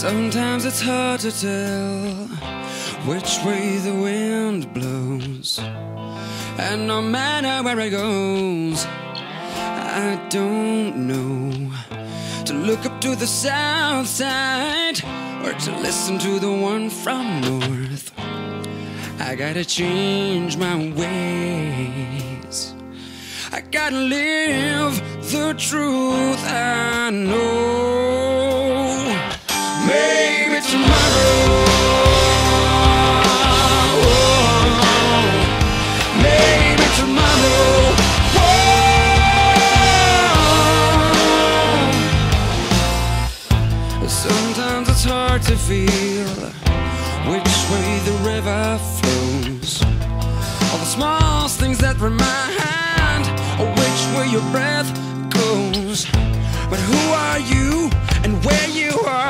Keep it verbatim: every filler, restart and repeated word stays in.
Sometimes it's hard to tell which way the wind blows, and no matter where it goes, I don't know to look up to the south side or to listen to the one from north. I gotta change my ways. I gotta live the truth I know. Maybe tomorrow, maybe tomorrow. Whoa. Sometimes it's hard to feel which way the river flows, all the small things that remind which way your breath goes. But who are you and where you are?